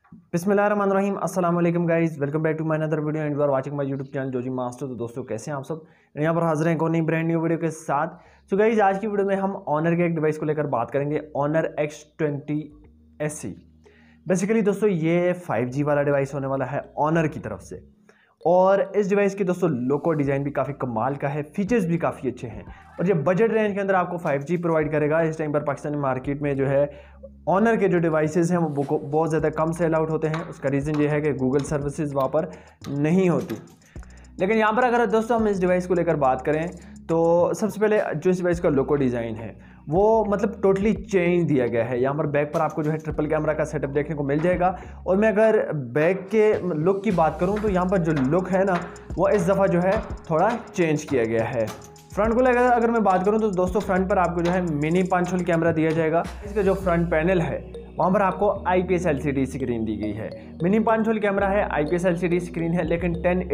बिस्मिल्लाहिर्रहमानिर्रहीम अस्सलाम वालेकुम guys, welcome back to my another video and you are watching my YouTube channel Joji master. तो दोस्तों कैसे हैं आप सब। यहाँ पर हाजिर हैं एक और नई ब्रांड न्यू वीडियो के साथ। सो गाइस आज की वीडियो में हम ऑनर के एक डिवाइस को लेकर बात करेंगे, ऑनर X20 SE। बेसिकली दोस्तों ये 5G वाला डिवाइस होने वाला है ऑनर की तरफ से, और इस डिवाइस की दोस्तों लुक और डिज़ाइन भी काफ़ी कमाल का है, फीचर्स भी काफ़ी अच्छे हैं और ये बजट रेंज के अंदर आपको 5G प्रोवाइड करेगा। इस टाइम पर पाकिस्तानी मार्केट में जो है ऑनर के जो डिवाइसेस हैं वो बहुत ज़्यादा कम सेल आउट होते हैं। उसका रीज़न ये है कि गूगल सर्विसेज वहाँ पर नहीं होती। लेकिन यहाँ पर अगर दोस्तों हम इस डिवाइस को लेकर बात करें तो सबसे पहले जो इस डिवाइस का लुक और डिज़ाइन है वो मतलब टोटली चेंज दिया गया है। यहाँ पर बैक पर आपको जो है ट्रिपल कैमरा का सेटअप देखने को मिल जाएगा। और मैं अगर बैक के लुक की बात करूँ तो यहाँ पर जो लुक है ना वो इस दफ़ा जो है थोड़ा चेंज किया गया है। फ्रंट को लेकर अगर मैं बात करूं तो दोस्तों फ्रंट पर आपको जो है मिनी 5 होल कैमरा दिया जाएगा। इसका जो फ्रंट पैनल है वहाँ पर आपको IPS LCD स्क्रीन दी गई है। मिनी 5 होल कैमरा है, IPS LCD स्क्रीन है, लेकिन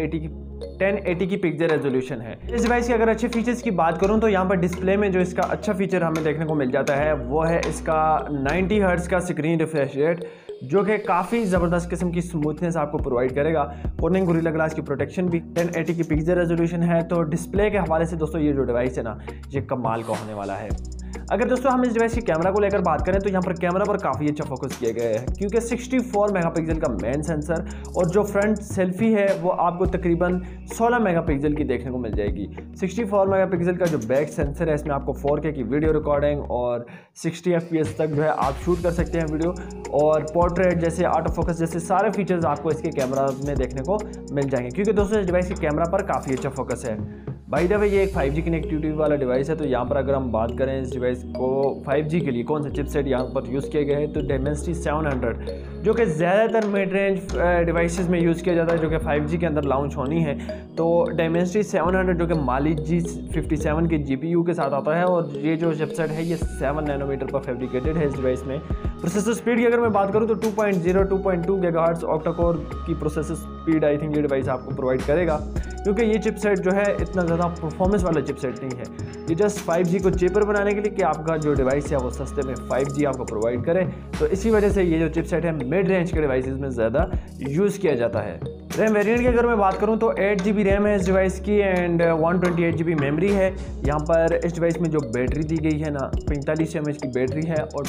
1080 की पिक्चर रेजोल्यूशन है। इस डिवाइस के अगर अच्छे फीचर्स की बात करूं तो यहाँ पर डिस्प्ले में जो इसका अच्छा फीचर हमें देखने को मिल जाता है वो है इसका 90 हर्ट्ज का स्क्रीन रिफ्रेश रेट, जो कि काफ़ी ज़बरदस्त किस्म की स्मूथनेस आपको प्रोवाइड करेगा। कॉर्निंग गोरिल्ला ग्लास की प्रोटेक्शन भी, 1080 की पिक्चर रेजोल्यूशन है। तो डिस्प्ले के हवाले से दोस्तों ये जो डिवाइस है ना ये कमाल का होने वाला है। अगर दोस्तों हम इस डिवाइस की कैमरा को लेकर बात करें तो यहाँ पर कैमरा पर काफ़ी अच्छा फोकस किया गया है, क्योंकि 64 मेगापिक्सल का मेन सेंसर और जो फ्रंट सेल्फी है वो आपको तकरीबन 16 मेगापिक्सल की देखने को मिल जाएगी। 64 मेगापिक्सल का जो बैक सेंसर है इसमें आपको 4K की वीडियो रिकॉर्डिंग और 60 FPS तक जो है आप शूट कर सकते हैं वीडियो, और पोर्ट्रेट जैसे ऑटो फोकस जैसे सारे फीचर्स आपको इसके कैमरा में देखने को मिल जाएंगे, क्योंकि दोस्तों इस डिवाइस के कैमरा पर काफ़ी अच्छा फोकस है। बाय द वे ये एक 5G कनेक्टिविटी वाला डिवाइस है। तो यहाँ पर अगर हम बात करें इस डिवाइस को 5G के लिए कौन सा चिपसेट यहाँ पर यूज़ किए गए हैं तो Dimensity 700, जो कि ज़्यादातर मिड रेंज डिवाइसेस में यूज़ किया जाता है जो कि 5G के अंदर लॉन्च होनी है। तो Dimensity 700 जो कि Mali G57 के GPU के साथ आता है, और ये जो चिपसेट है ये 7 नैनोमीटर पर फैब्रिकेटेड है। इस डिवाइस में प्रोसेसर स्पीड की अगर मैं बात करूँ तो 2.2 GHz ऑक्टा कोर की प्रोसेसर स्पीड आई थिंक ये डिवाइस आपको प्रोवाइड करेगा, क्योंकि ये चिपसेट जो है इतना ज़्यादा परफॉर्मेंस वाला चिपसेट नहीं है। ये जस्ट 5G को चेपर बनाने के लिए कि आपका जो डिवाइस है वो सस्ते में 5G आपको प्रोवाइड करे। तो इसी वजह से ये जो चिपसेट है मिड रेंज के डिवाइसेस में ज़्यादा यूज़ किया जाता है। रैम वेरिएंट की अगर मैं बात करूं तो 8GB रैम है इस डिवाइस की एंड 128GB मेमोरी है। यहाँ पर इस डिवाइस में जो बैटरी दी गई है ना 45 mAh की बैटरी है और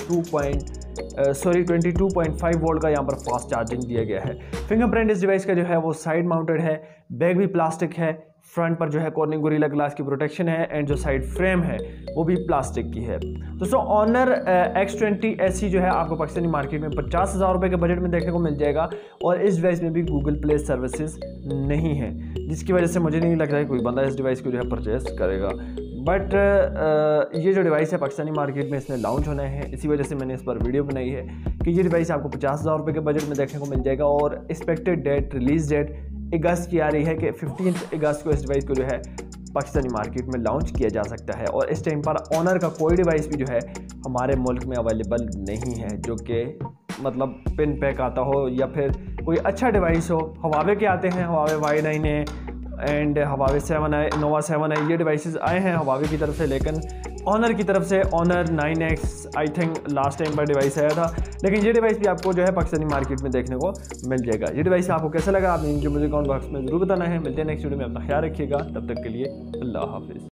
22.5 वोल्ट का यहाँ पर फास्ट चार्जिंग दिया गया है। फिंगरप्रिंट इस डिवाइस का जो है वो साइड माउंटेड है, बैक भी प्लास्टिक है, फ्रंट पर जो है कॉर्निंग गोरिल्ला ग्लास की प्रोटेक्शन है एंड जो साइड फ्रेम है वो भी प्लास्टिक की है। दोस्तों ऑनर X20 SE जो है आपको पाकिस्तानी मार्केट में 50,000 रुपये के बजट में देखने को मिल जाएगा, और इस डिवाइस में भी गूगल प्ले सर्विसेज नहीं है, जिसकी वजह से मुझे नहीं लग रहा है कोई बंदा इस डिवाइस को जो है परचेस करेगा। बट ये जो डिवाइस है पाकिस्तानी मार्केट में इसमें लॉन्च होना है, इसी वजह से मैंने इस पर वीडियो बनाई है कि ये डिवाइस आपको 50,000 रुपये के बजट में देखने को मिल जाएगा। और expected date, release date August की आ रही है कि 15 अगस्त को इस डिवाइस को जो है पाकिस्तानी मार्केट में लॉन्च किया जा सकता है। और इस टाइम पर ऑनर का कोई डिवाइस भी जो है हमारे मुल्क में अवेलेबल नहीं है जो कि मतलब पिन पैक आता हो या फिर कोई अच्छा डिवाइस हो। हवावे के आते हैं, हवावे Y9 है एंड हवावे 7 है, नोवा 7 है, ये डिवाइसेस आए हैं हवावे की तरफ से, लेकिन ऑनर की तरफ से Honor 9X I think last time पर डिवाइस आया था। लेकिन ये डिवाइस भी आपको जो है पाकिस्तानी मार्केट में देखने को मिल जाएगा। ये डिवाइस आपको कैसा लगा आपने मुझे कमेंट बॉक्स में जरूर बताना है। मिलते हैं नेक्स्ट वीडियो में, अपना ख्याल रखिएगा, तब तक के लिए अल्लाह हाफिज़।